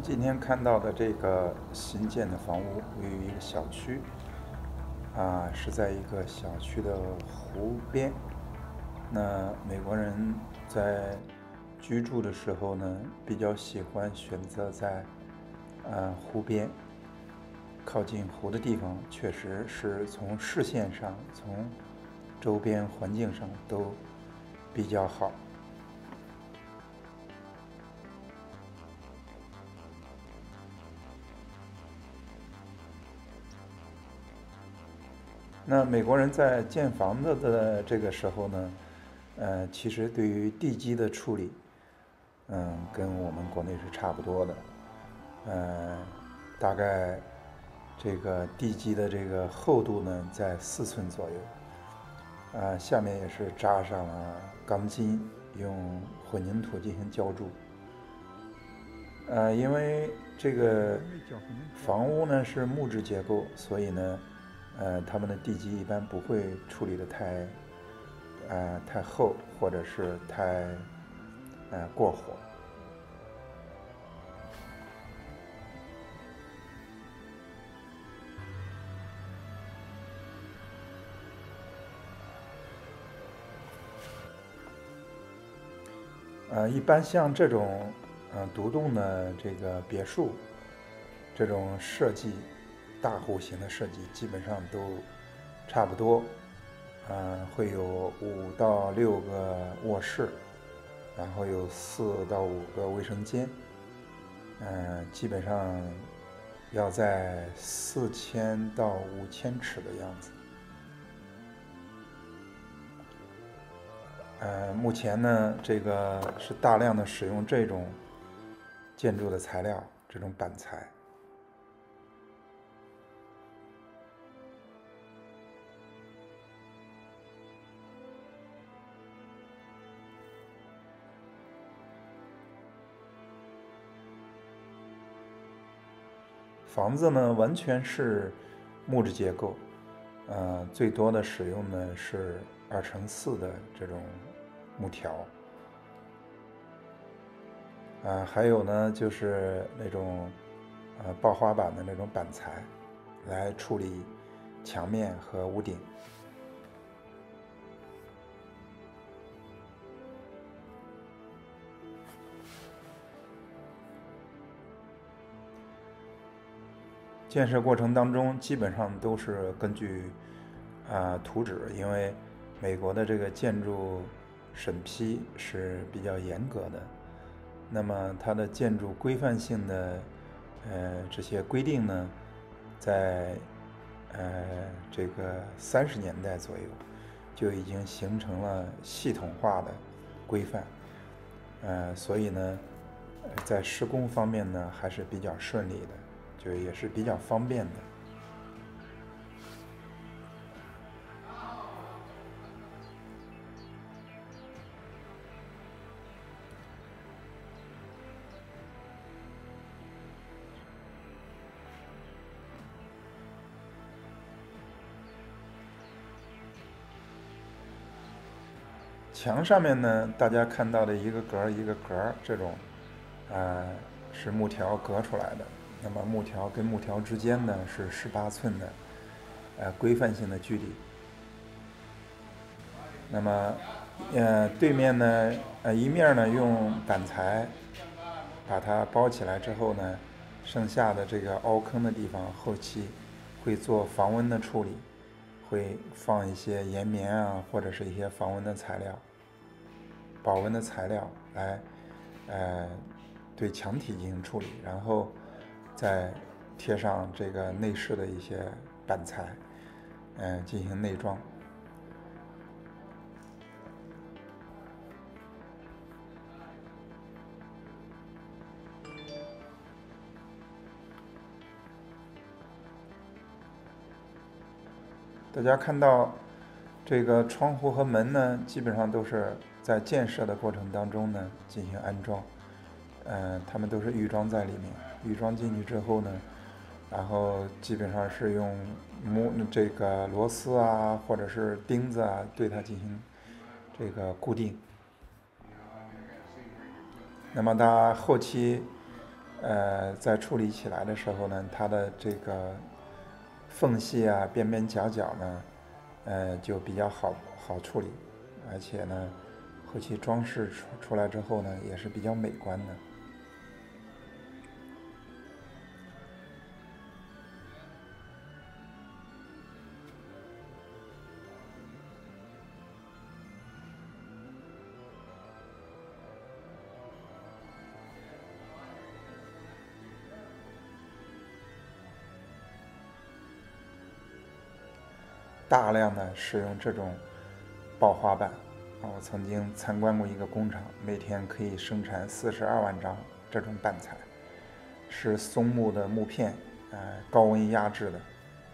今天看到的这个新建的房屋位于一个小区，是在一个小区的湖边。那美国人在居住的时候呢，比较喜欢选择在湖边，靠近湖的地方，确实是从视线上、从周边环境上都比较好。那美国人在建房子的这个时候呢，其实对于地基的处理，跟我们国内是差不多的，大概这个地基的这个厚度呢在4寸左右，下面也是扎上了钢筋，用混凝土进行浇筑，因为这个房屋呢是木质结构，所以呢，他们的地基一般不会处理的太厚，或者是太过火。一般像这种独栋的这个别墅，这种设计，大户型的设计基本上都差不多，会有5到6个卧室，然后有4到5个卫生间，基本上要在4000到5000尺的样子。目前呢，这个是大量的使用这种建筑的材料，这种板材。房子呢完全是木质结构，最多的使用的是2×4的这种木条，还有呢就是那种爆花板的那种板材，来处理墙面和屋顶。建设过程当中基本上都是根据图纸，因为美国的这个建筑审批是比较严格的，那么它的建筑规范性的这些规定呢，在这个30年代左右就已经形成了系统化的规范，所以呢，在施工方面呢还是比较顺利的，就也是比较方便的。墙上面呢，大家看到的一个格一个格这种，是木条隔出来的。那么木条跟木条之间呢是18寸的，规范性的距离。那么，对面呢，一面呢用板材把它包起来之后呢，剩下的这个凹坑的地方，后期会做防蚊的处理，会放一些岩棉啊，或者是一些防蚊的材料。保温的材料来，对墙体进行处理，然后再贴上这个内饰的一些板材，进行内装。大家看到这个窗户和门呢，基本上都是在建设的过程当中呢进行安装，它们都是预装在里面。预装进去之后呢，然后基本上是用这个螺丝啊，或者是钉子啊，对它进行这个固定。那么它后期在处理起来的时候呢，它的这个缝隙啊、边边角角呢，就比较好处理，而且呢，后期装饰出来之后呢，也是比较美观的。大量的使用这种爆花板我曾经参观过一个工厂，每天可以生产42万张这种板材，是松木的木片，高温压制的。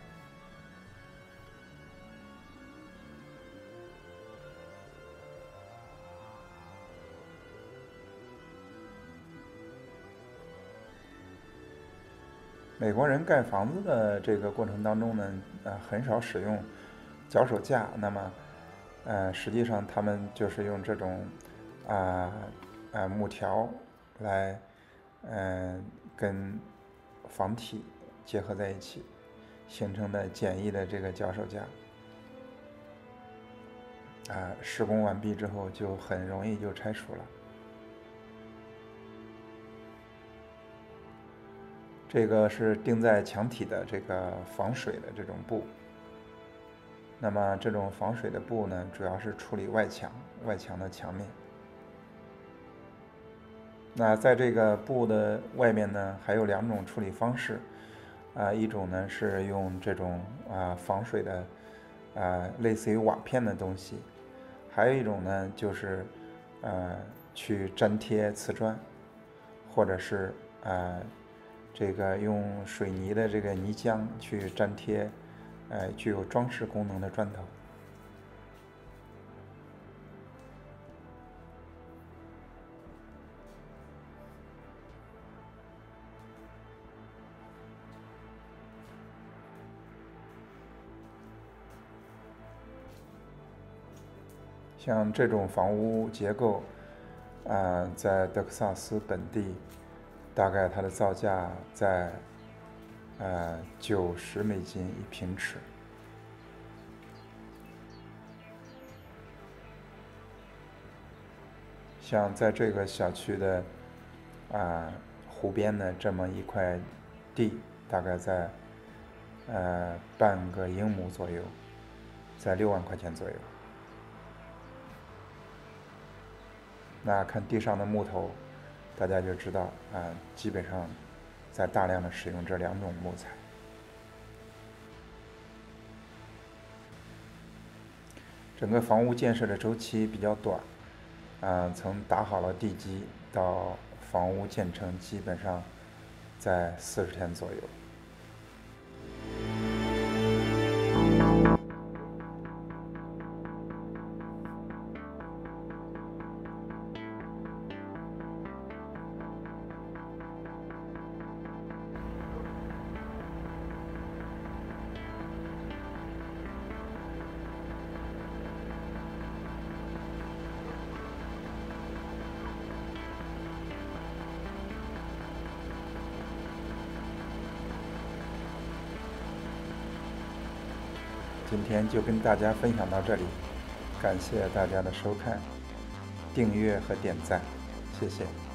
美国人盖房子的这个过程当中呢，很少使用脚手架，那么，实际上他们就是用这种木条来，跟房体结合在一起，形成的简易的这个脚手架。施工完毕之后就很容易就拆除了。这个是钉在墙体的这个防水的这种布。那么这种防水的布呢，主要是处理外墙的墙面。那在这个布的外面呢，还有2种处理方式，一种呢是用这种防水的类似于瓦片的东西，还有一种呢就是去粘贴瓷砖，或者是这个用水泥的这个泥浆去粘贴具有装饰功能的砖头。像这种房屋结构，在德克萨斯本地，大概它的造价在$90一平尺。像在这个小区的湖边的这么一块地，大概在半个英亩左右，在6万块钱左右。那看地上的木头，大家就知道基本上在大量的使用这2种木材。整个房屋建设的周期比较短，从打好了地基到房屋建成，基本上在40天左右。今天就跟大家分享到这里，感谢大家的收看、订阅和点赞，谢谢。